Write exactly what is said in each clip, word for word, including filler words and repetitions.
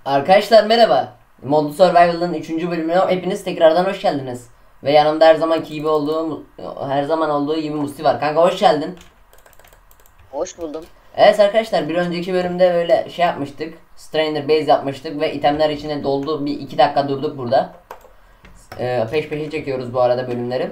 Arkadaşlar merhaba. Modlu Survival'ın üçüncü bölümüne hepiniz tekrardan hoş geldiniz. Ve yanımda her zamanki gibi olduğu her zaman olduğu gibi Musti var. Kanka hoş geldin. Hoş buldum. Evet arkadaşlar, bir önceki bölümde böyle şey yapmıştık. Strainer base yapmıştık ve itemler içine doldu. Bir iki dakika durduk burada. Ee, peş peşe çekiyoruz bu arada bölümleri.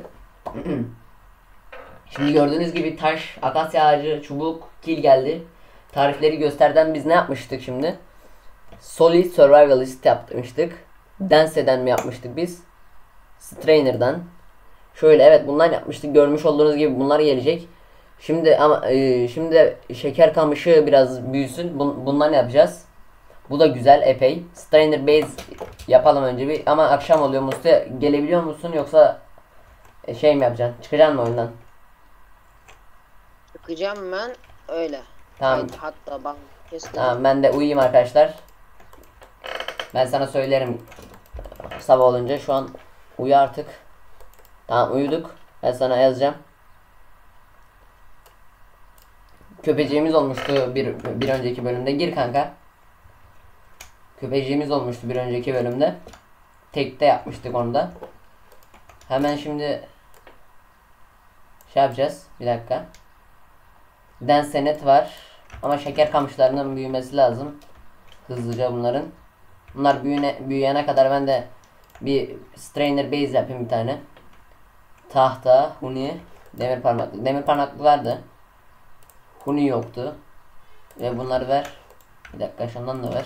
Şimdi gördüğünüz gibi taş, akasya ağacı, çubuk, kil geldi. Tarifleri gösterden biz ne yapmıştık şimdi? Solid Survivalist yapmıştık. Dance'den mi yapmıştık biz? Strainer'dan. Şöyle evet, bunlar yapmıştık. Görmüş olduğunuz gibi bunlar gelecek. Şimdi ama e, şimdi şeker kamışı biraz büyüsün. Bun, bundan yapacağız. Bu da güzel epey. Strainer base yapalım önce bir, ama akşam oluyor. Musti gelebiliyor musun, yoksa e, şey mi yapacaksın? Çıkacaksın mı oyundan? Çıkacağım ben öyle. Tamam. Haydi hatta bak kestim. Tamam, ben de uyuyayım arkadaşlar. Ben sana söylerim sabah olunca. Şu an uyu artık. Tamam, uyuduk. Ben sana yazacağım. Köpeceğimiz olmuştu bir, bir önceki bölümde. Gir kanka. Köpeceğimiz olmuştu bir önceki bölümde. Tekte yapmıştık onu da. Hemen şimdi şey yapacağız. Bir dakika. Densenet var. Ama şeker kamışlarının büyümesi lazım. Hızlıca bunların. Bunlar büyüne, büyüyene kadar ben de bir strainer base yapayım bir tane. Tahta, huni, demir parmaklık. Demir parmaklık vardı. Huni yoktu. Ve bunları ver. Bir dakika, şundan da ver.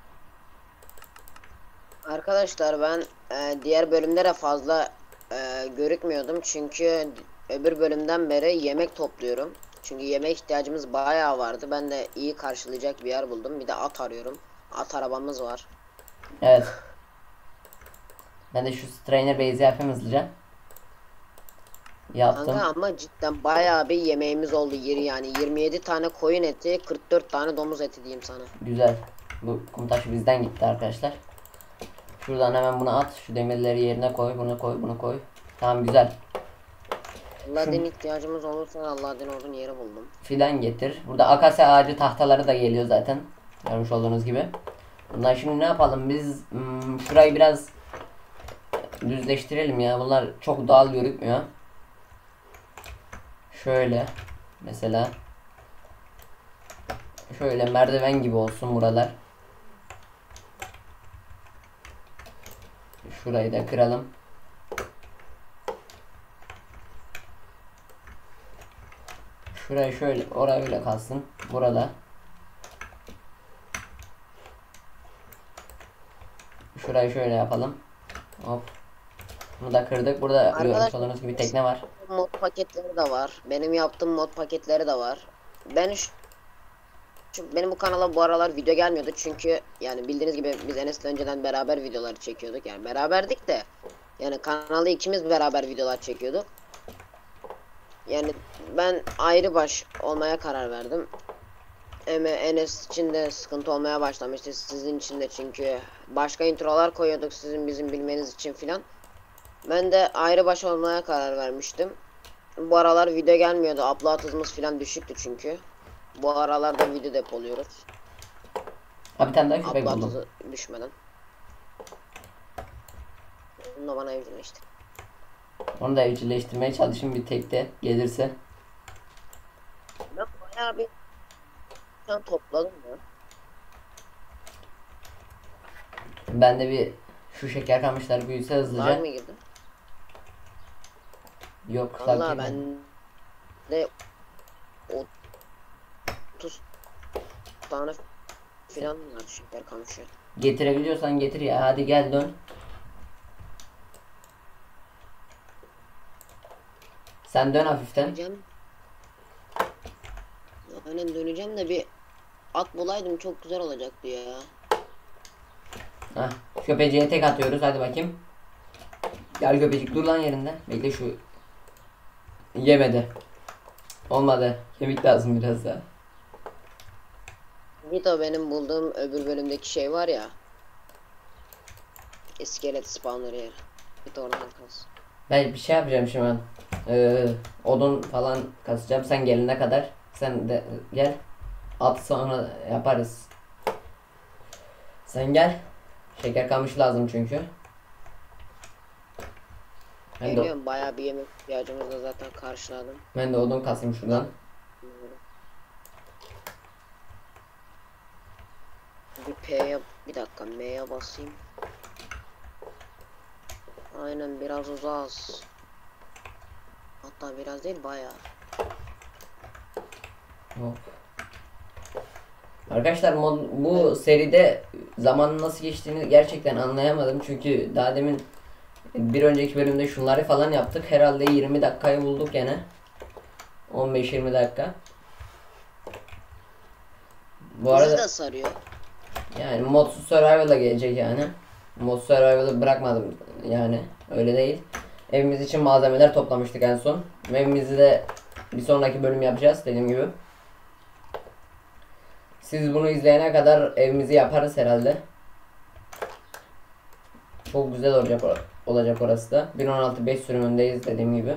Arkadaşlar ben e, diğer bölümde de fazla e, görükmüyordum çünkü öbür bölümden beri yemek topluyorum. Çünkü yemek ihtiyacımız bayağı vardı. Ben de iyi karşılayacak bir yer buldum. Bir de at arıyorum. At arabamız var. Evet. Ben de şu strainer base'i yapayım hızlıca. Kanka Yaptım. ama cidden bayağı bir yemeğimiz oldu. Yeri yani yirmi yedi tane koyun eti, kırk dört tane domuz eti diyeyim sana. Güzel. Bu kum taşı bizden gitti arkadaşlar. Şuradan hemen bunu at. Şu demirleri yerine koy. Bunu koy. Bunu koy. Tamam, güzel. Allah'ın ihtiyacımız olursa Allah'ın olduğun yeri buldum. Filan getir. Burada akasya ağacı tahtaları da geliyor zaten. Görmüş olduğunuz gibi. Bunlar şimdi ne yapalım? Biz hmm, şurayı biraz düzleştirelim ya. Bunlar çok doğal görünmüyor. Şöyle. Mesela. Şöyle merdiven gibi olsun buralar. Şurayı da kıralım. Şurayı şöyle, oraya öyle kalsın. Burada. Şurayı şöyle yapalım. Hop. Bunu da kırdık. Burada görmüş Arkadaşlar olduğunuz gibi tekne var. mod paketleri de var. Benim yaptığım mod paketleri de var. Ben şu, şu- benim bu kanala bu aralar video gelmiyordu çünkü yani bildiğiniz gibi biz Enes'le önceden beraber videoları çekiyorduk. Yani beraberdik de yani kanalda ikimiz beraber videolar çekiyorduk. Yani ben ayrı baş olmaya karar verdim. Ama Enes için de sıkıntı olmaya başlamıştı, sizin için de, çünkü başka introlar koyuyorduk sizin bizim bilmeniz için filan. Ben de ayrı baş olmaya karar vermiştim. Bu aralar video gelmiyordu. Upload hızımız filan düşüktü çünkü. Bu aralarda video depoluyoruz. Ha, bir tane daha köpek Upload buldum. hızı düşmeden. Bunu da bana evcilleşti. Onu da evcilleştirmeye çalışayım bir tekte gelirse. Ben bayağı bir sen topladım ya. Ben de bir şu şeker kamışları büyüse Lag hızlıca. mı girdi? Yok, Valla sakin. ben de otuz tane filan var şeker kamışı. Getirebiliyorsan getir ya. Hadi gel, dön. Sen dön hafiften. Döneceğim. Aynen döneceğim de bir at bulaydım çok güzel olacaktı ya. Hah. Köpeciğe tek atıyoruz. Hadi bakayım. Gel köpecik, dur lan yerinde. Bekle, şu yemedi. Olmadı. Kemik lazım biraz daha. Bir de benim bulduğum öbür bölümdeki şey var ya. İskelet spawner yer. Bir de oradan kalsın. Ben bir şey yapacağım şimdi ben. Ee, odun falan kasacağım. Sen gelene kadar. Sen de gel. At sonra yaparız. Sen gel. Şeker kamışı lazım çünkü. Ben de, Geliyorum, bayağı bir yemek ihtiyacımızı zaten karşıladım. ben de odun kasayım şuradan. Bir P'ye, bir dakika M'ye basayım. Aynen, biraz uzağız. Hatta biraz değil, bayağı. Hop. Arkadaşlar mod, bu seride zamanın nasıl geçtiğini gerçekten anlayamadım. Çünkü daha demin bir önceki bölümde şunları falan yaptık. Herhalde yirmi dakikayı bulduk gene. on beş yirmi dakika. Bu Bizi arada de sarıyor. yani modsuz survival'a gelecek yani. Modsuz survival'ı bırakmadım yani, öyle değil. Evimiz için malzemeler toplamıştık en son. Evimizi de bir sonraki bölüm yapacağız dediğim gibi. Siz bunu izleyene kadar evimizi yaparız herhalde. Çok güzel olacak olacak orası da. bir nokta on altı beş sürümündeyiz dediğim gibi.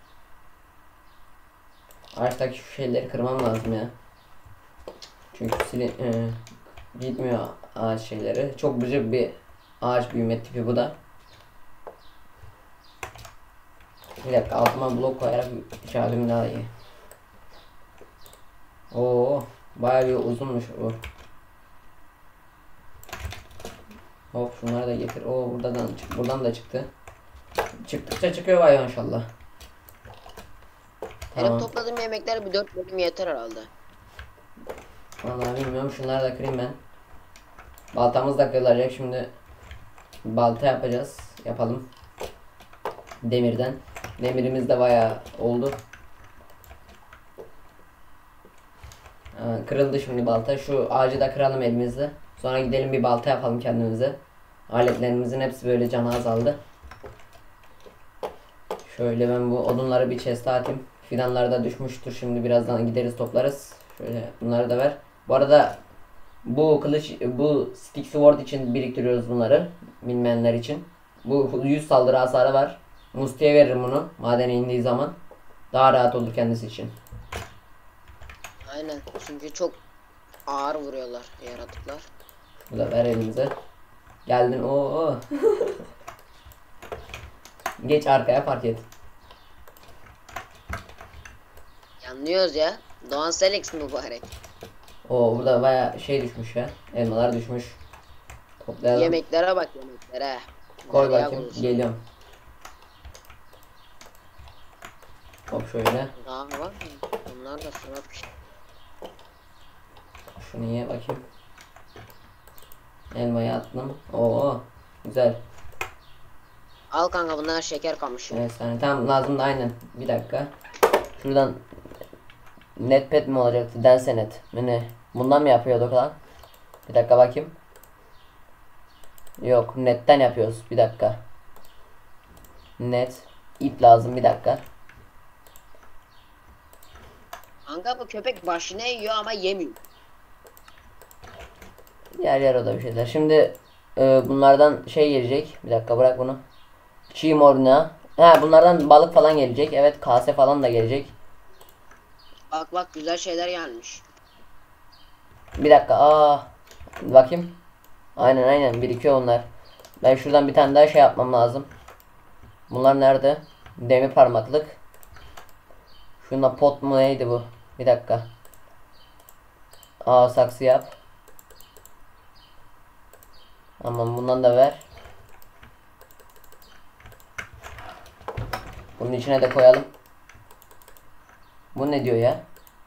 Ağaçtaki şu şeyleri kırmam lazım ya. Çünkü silin, e, gitmiyor ağaç şeyleri. Çok gıcık bir ağaç büyüme tipi bu da. Bir dakika, altıma blok koyarak şey yapayım daha iyi. Oo, bayağı bir uzunmuş bu. Hop, şunları da getir. Oo, buradan buradan da çıktı. Çıktıkça çıkıyor vay maşallah. Benim Tamam. topladığım yemekler bir dört bölüm yeter herhalde. Vallahi bilmiyorum, şunları da kırayım ben. Baltamız da kırılacak şimdi. Balta yapacağız. Yapalım. Demirden. Demirimiz de bayağı oldu. Aa, kırıldı şimdi balta. Şu ağacı da kıralım elimizle. Sonra gidelim bir balta yapalım kendimize. Aletlerimizin hepsi böyle canı azaldı. Şöyle ben bu odunları bir chest'e atayım. Fidanlar da düşmüştür. Şimdi birazdan gideriz toplarız. Şöyle bunları da ver. Bu arada bu kılıç, bu stick sword için biriktiriyoruz bunları. Bilmeyenler için. Bu yüz saldırı hasarı var. Musti'ye veririm bunu madene indiği zaman. Daha rahat olur kendisi için. Aynen, çünkü çok ağır vuruyorlar yaratıklar. Bu da ver elimize. Geldin o. Geç arkaya, fark et. Yanlıyoruz ya. Doğan Selex mübarek. O burada baya şey düşmüş ya. Elmalar düşmüş. Toplayalım. Yemeklere bak, yemeklere. Koy Nereye bakayım. vurursun? Geliyorum. Hop şöyle. Daha var mı? Bunlar da şuna bir şey. Şunu ye bakayım. Elmayı attım. Oo, güzel. Al kanka, bunlar şeker kamışı. Evet, yani tam lazım da aynen. Bir dakika. Şuradan netpad mi olacaktı? Dense net. Ne? Bundan mı yapıyorduk lan? Bir dakika bakayım. Yok, netten yapıyoruz. Bir dakika. Net. İp lazım, bir dakika. Kanka bu köpek başına yiyor ama yemiyor. Yer yer o da bir şeyler. Şimdi e, bunlardan şey gelecek. Bir dakika, bırak bunu. Çiğ morna. Ha, bunlardan balık falan gelecek. Evet, kase falan da gelecek. Bak bak, güzel şeyler gelmiş. Bir dakika. Aa, bakayım. Aynen aynen birikiyor onlar. Ben şuradan bir tane daha şey yapmam lazım. Bunlar nerede? Demir parmaklık. Şunda pot mu neydi bu? Bir dakika. Aa, saksı yap. Aman, bundan da ver. Bunun içine de koyalım. Bu ne diyor ya?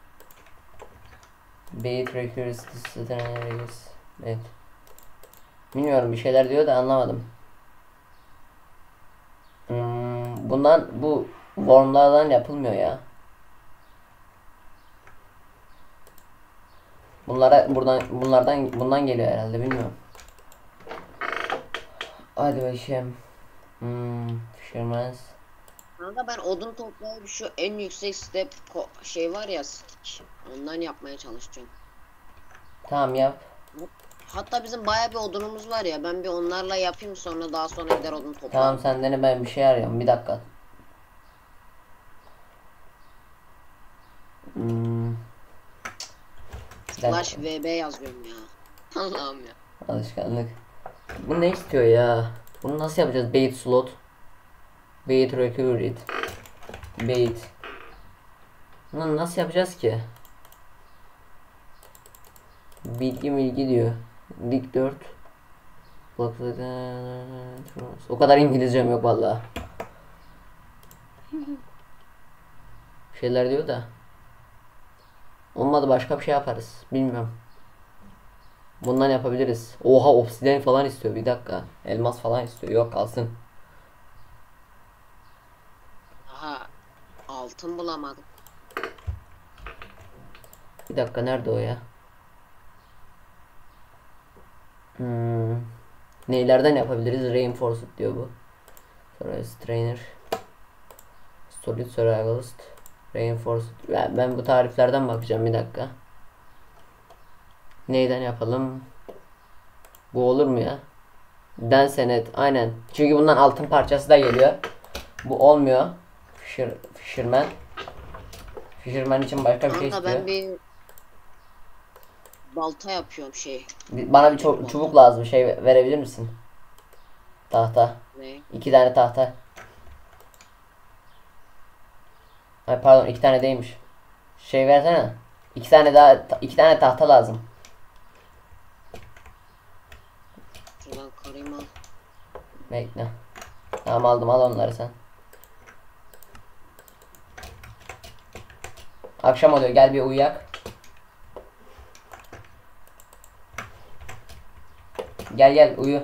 Bait recurs. Evet. Bilmiyorum, bir şeyler diyor da anlamadım. Hmm, bundan bu wormlardan yapılmıyor ya. Bunlara buradan bunlardan bundan geliyor herhalde, bilmiyorum. Hadi bakayım. Hmm, Fisherman's. Kanka ben odun toplayıp şu en yüksek step şey var ya, stick. Ondan yapmaya çalışacağım. Tamam, yap. Hatta bizim baya bir odunumuz var ya, ben bir onlarla yapayım, sonra daha sonra gider odun toplarım. Tamam, senden ben bir şey arıyorum. Bir dakika. Hmm. Slash V B yazıyorum ya. Allah'ım ya. Alışkanlık. Bu ne istiyor ya? Bunu nasıl yapacağız? Bait slot. Bait recruit. Bait. Bunu nasıl yapacağız ki? Bilgi bilgi diyor. Lig dört. O kadar İngilizcem yok vallahi. Şeyler diyor da. Olmadı başka bir şey yaparız. Bilmiyorum. Bundan yapabiliriz. Oha obsidian falan istiyor. Bir dakika. Elmas falan istiyor. Yok kalsın. Aha altın bulamadım. Bir dakika nerede o ya? Hmm. Neylerden yapabiliriz? Reinforced diyor bu. Sonra Strainer. Solid Survivalist. Reinforced. Ben, ben bu tariflerden bakacağım bir dakika. Neyden yapalım? Bu olur mu ya? Densenet aynen. Çünkü bundan altın parçası da geliyor. Bu olmuyor. Fisher, Fisherman. Fisherman için başka bir şey Kanka istiyor. ben bir balta yapıyorum şey. Bana bir çu- Balta. çubuk lazım. Şey verebilir misin? Tahta. Ne? İki tane tahta. Ay pardon iki tane değilmiş. Şey versene. İki tane daha iki tane tahta lazım. Şuradan karayım al. Bekle. Tamam aldım al onları sen. Akşam oluyor gel bir uyuyak. Gel gel uyu.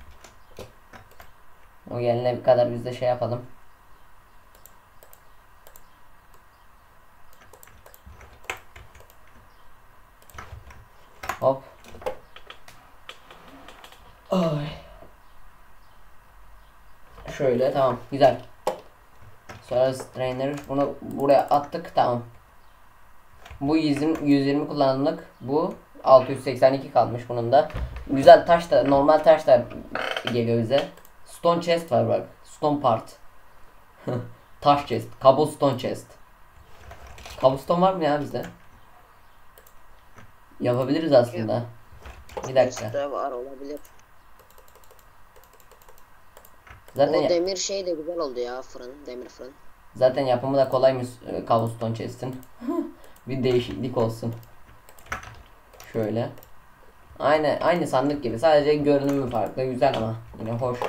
O gelene kadar biz de şey yapalım. Hop. Ay. Şöyle tamam güzel. Sonra strainer bunu buraya attık tamam. Bu yüz yirmi, yüz yirmi kullanımlık bu altı yüz seksen iki kalmış bunun da. Güzel taş da normal taş da geliyor bize. Stone chest var bak. Stone part. Taş chest. Cobblestone chest. Cobblestone var mı ya bizde? Yapabiliriz aslında. Bir dakika. İşte var olabilir. Zaten O ya- demir şey de güzel oldu ya fırın. Demir fırın. zaten yapımı da kolaymış e, Cobblestone chest'in. Bir değişiklik olsun. Şöyle. Aynı aynı sandık gibi. Sadece görünümü farklı. Güzel ama yine hoş.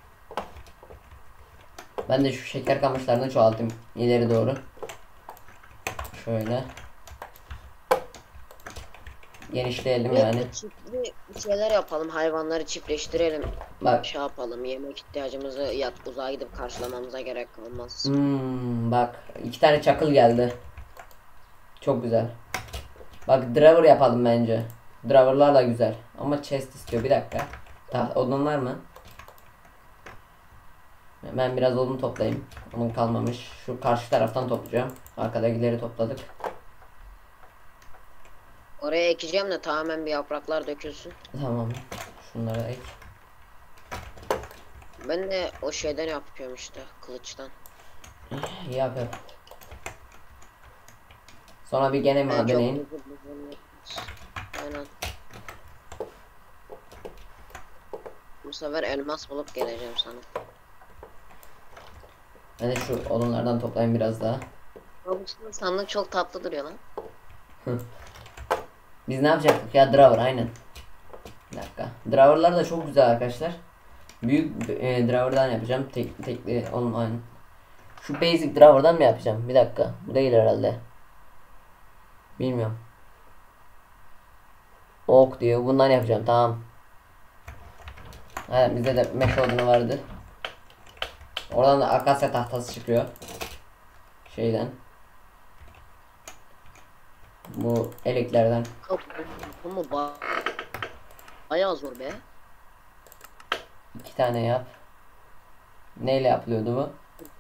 Ben de şu şeker kamışlarını çoğaltayım ileri doğru. Şöyle. Genişleyelim Evet, yani. çiftli şeyler yapalım. Hayvanları çiftleştirelim. Bak. Şey yapalım. Yemek ihtiyacımızı yat uzağa gidip karşılamamıza gerek olmaz. Hmm, bak iki tane çakıl geldi. Çok güzel. Bak driver yapalım bence. Driver'lar da güzel. Ama chest istiyor bir dakika. Ta odun var mı? Ben biraz odun toplayayım. Onun kalmamış. Şu karşı taraftan toplayacağım. Arkadakileri topladık. Oraya ekeceğim de tamamen bir yapraklar dökülsün. Tamam. Şunları ek. Ben de o şeyden yapıyorum işte kılıçtan. Yap yap. Sonra bir gene Ben çok madene in. hızlı hızlı- Aynen. Bu sefer elmas bulup geleceğim sana. Ben de şu odunlardan toplayayım biraz daha. Robus'un sandık çok tatlı duruyor lan. Biz ne yapacaktık ya driver aynen. Bir dakika. Driver'lar da çok güzel arkadaşlar. Büyük e, driver'dan yapacağım. Tek tekli online. Şu basic driver'dan mı yapacağım? Bir dakika. Bu değil herhalde. Bilmiyorum. Ok diyor. Bundan yapacağım. Tamam. Aynen bizde de mesh odunu vardı. Oradan da akasya tahtası çıkıyor. Şeyden. Bu eleklerden. Kapı kapı ba bayağı zor be. İki tane yap. Neyle yapılıyordu bu?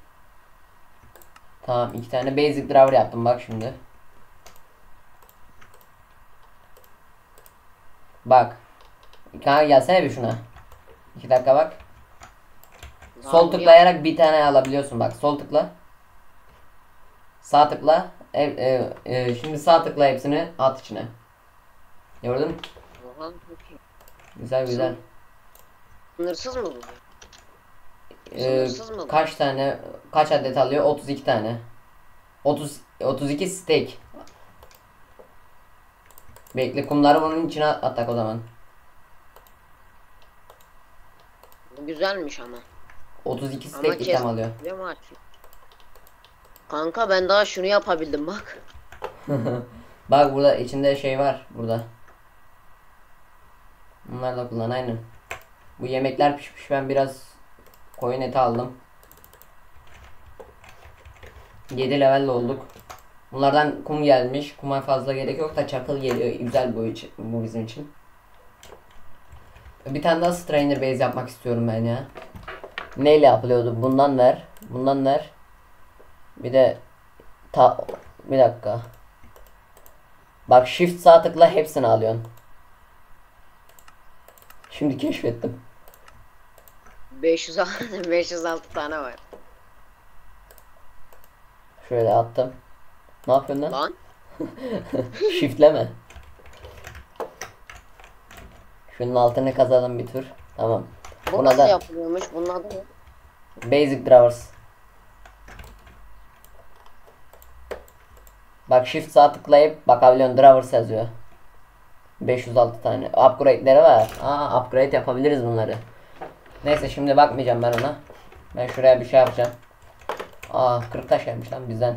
Tamam iki tane basic driver yaptım bak şimdi. Bak. Kanka gelsene bir şuna. İki dakika bak. Sol Abi, tıklayarak bir tane alabiliyorsun bak. Sol tıkla. Sağ tıkla. E, e, e, şimdi sağ tıkla hepsini at içine. Gördün mü? Oha, çok iyi. Güzel güzel. Sınırsız mı bu? Ee, Sınırsız mı bu? kaç tane kaç adet alıyor? otuz iki tane. otuz otuz iki steak. Bekle, kumları bunun içine atak o zaman. Bu güzelmiş ama. otuz iki Ama steak item chest alıyor. biliyor musun aç? Kanka ben daha şunu yapabildim bak. Bak burada içinde şey var burada. Bunları da kullan aynen. Bu yemekler pişmiş, ben biraz koyun eti aldım. yedi level olduk. Bunlardan kum gelmiş. Kuma fazla gerek yok da çakıl geliyor. Güzel bu, için, bu bizim için. Bir tane daha strainer base yapmak istiyorum ben ya. Neyle yapılıyordu? Bundan ver. Bundan ver. Bir de ta bir dakika. Bak shift sağ tıkla hepsini alıyorsun. Şimdi keşfettim. beş yüz beş yüz altı tane var. Şöyle attım. Ne yapıyorsun lan? Lan Shiftleme. Şunun altını kazalım bir tur. Tamam. bu Buna nasıl da yapılıyormuş? Bunun adı ne? basic drawers. Bak shift sağ tıklayıp bakabiliyorsun, drawers yazıyor. beş yüz altı tane. Upgrade'leri var. Aa, upgrade yapabiliriz bunları. Neyse şimdi bakmayacağım ben ona. Ben şuraya bir şey yapacağım. Aa, kırk taş gelmiş lan bizden.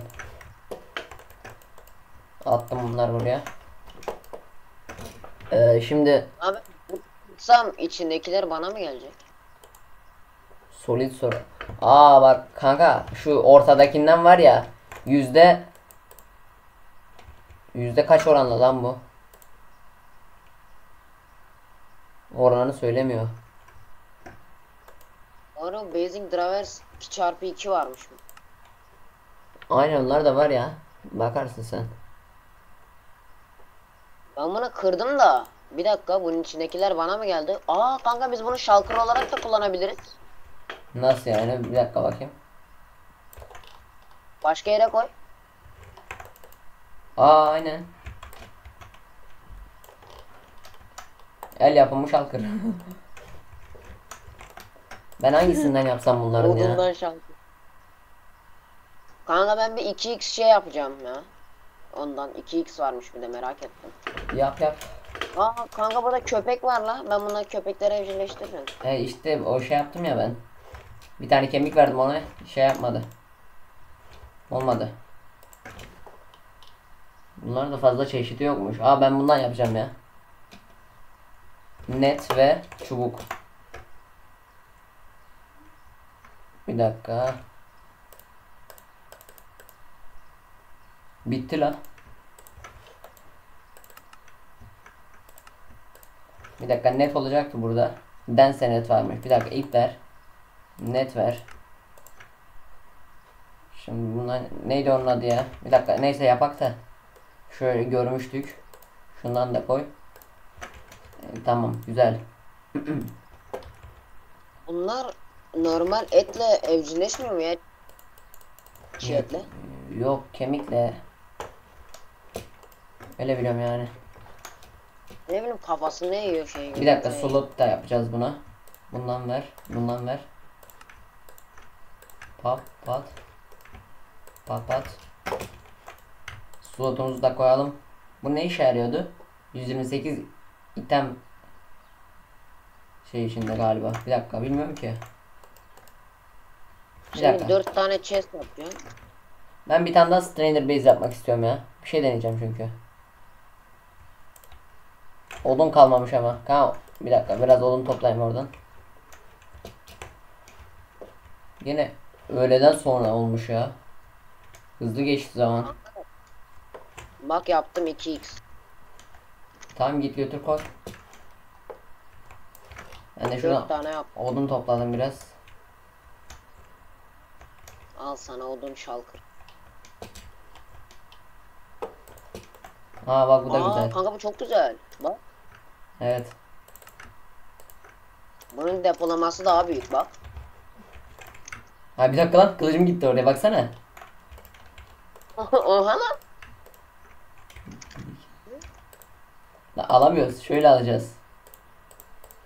Attım bunları buraya. Ee, şimdi Abi bu tutsam içindekiler bana mı gelecek? solid soru. Aa bak kanka, şu ortadakinden var ya, yüzde yüzde kaç oranlı lan bu? Oranı söylemiyor. Doğru, Basing Dravers iki çarpı iki varmış mı? Aynen, onlar da var ya. Bakarsın sen. Ben bunu kırdım da. Bir dakika, bunun içindekiler bana mı geldi? Aa kanka, biz bunu shulker olarak da kullanabiliriz. Nasıl yani? Bir dakika bakayım. Başka yere koy. Aa aynen. El yapımı şalkır. Ben hangisinden yapsam bunların ya? Odundan shulker. Kanka ben bir iki x şey yapacağım ya. Ondan iki x varmış, bir de merak ettim. Yap yap. Aa kanka, burada köpek var la. Ben bunları köpeklere evcilleştiririm. E işte o şey yaptım ya ben. Bir tane kemik verdim ona. Şey yapmadı. Olmadı. Bunların da fazla çeşidi yokmuş. Aa, ben bundan yapacağım ya. Net ve çubuk. Bir dakika. Bitti la. Bir dakika, net olacaktı burada. Dense net varmış. Bir dakika, ip ver. Net ver. Şimdi bunlar neydi onun adı ya? Bir dakika, neyse yapak da. Şöyle görmüştük. Şundan da koy. E, tamam, güzel. Bunlar normal etle evcilleşmiyor mu ya? Çiğ etle. Yok, kemikle. Öyle biliyorum yani. Ne bileyim, kafasını ne yiyor şey. Bir dakika, slot da yapacağız buna. Bundan ver. Bundan ver. Pat pat. Pat pat. Slotumuzu da koyalım. Bu ne işe yarıyordu? yüz yirmi sekiz item şey içinde galiba. Bir dakika, bilmiyorum ki. Bir Şimdi dakika. dört tane chest yapacağım. Ben bir tane daha strainer base yapmak istiyorum ya. Bir şey deneyeceğim çünkü. Odun kalmamış ama. Tamam. Bir dakika, biraz odun toplayayım oradan. Yine öğleden sonra olmuş ya. Hızlı geçti zaman. Bak yaptım iki x. Tamam, git götür koy. Ben de dört şuradan tane yap. odun topladım biraz. Al sana odun shulker. Aa bak, bu da Aa güzel. kanka, bu çok güzel. Bak. Evet. Bunun depolaması daha büyük bak. Ha bir dakika lan, kılıcım gitti oraya, baksana. Oha lan. Lan alamıyoruz. Şöyle alacağız.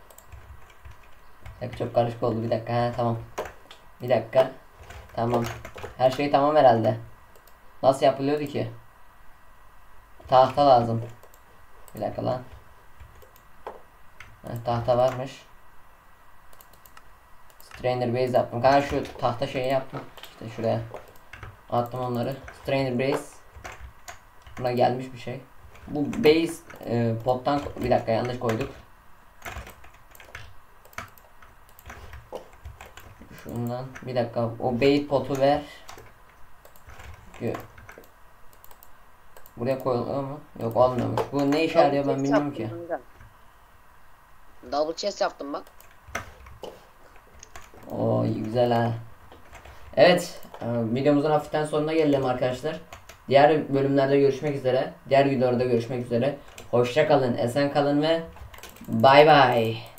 Hep çok karışık oldu. Bir dakika. He, tamam. Bir dakika. Tamam. Her şey tamam herhalde. Nasıl yapılıyordu ki? Tahta lazım. Bir dakika lan. Heh, tahta varmış. Strainer base yaptım. Kanka şu tahta şeyi yaptım. İşte şuraya. Attım onları. Strainer base. Buna gelmiş bir şey. Bu base e, pottan bir dakika yanlış koyduk. Şundan bir dakika o bait potu ver. Buraya koyuluyor mu? Yok olmuyormuş. Bu ne işe yarıyor ben bilmiyorum ki. Double chest yaptım bak. Oo güzel ha. Evet, videomuzun hafiften sonuna gelelim arkadaşlar. Diğer bölümlerde görüşmek üzere. Diğer videolarda görüşmek üzere. Hoşça kalın, esen kalın ve bay bay.